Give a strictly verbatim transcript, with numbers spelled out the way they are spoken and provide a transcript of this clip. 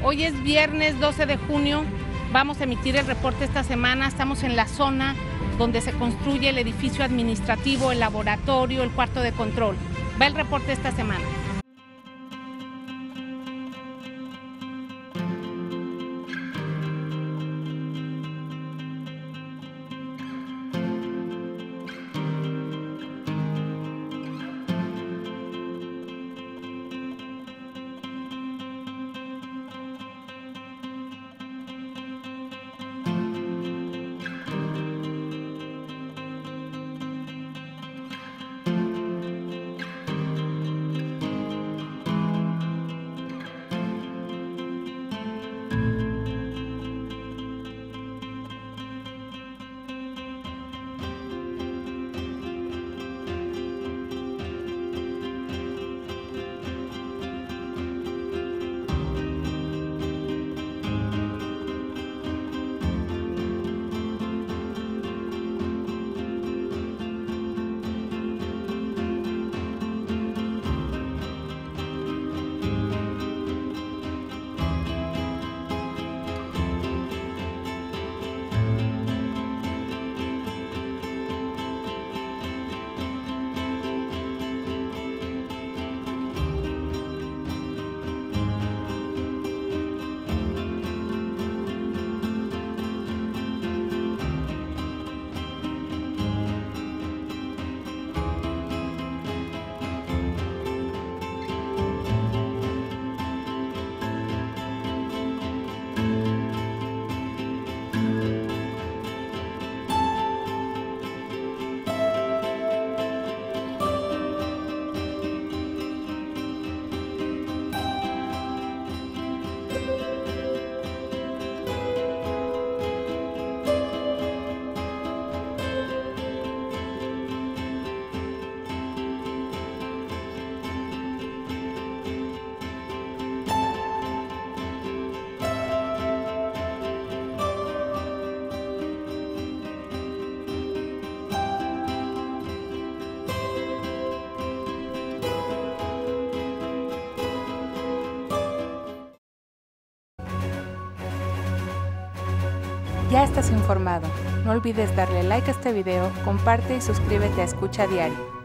Hoy es viernes doce de junio, vamos a emitir el reporte esta semana. Estamos en la zona donde se construye el edificio administrativo, el laboratorio, el cuarto de control. Va el reporte esta semana. Ya estás informado. No olvides darle like a este video, comparte y suscríbete a Escucha Diario.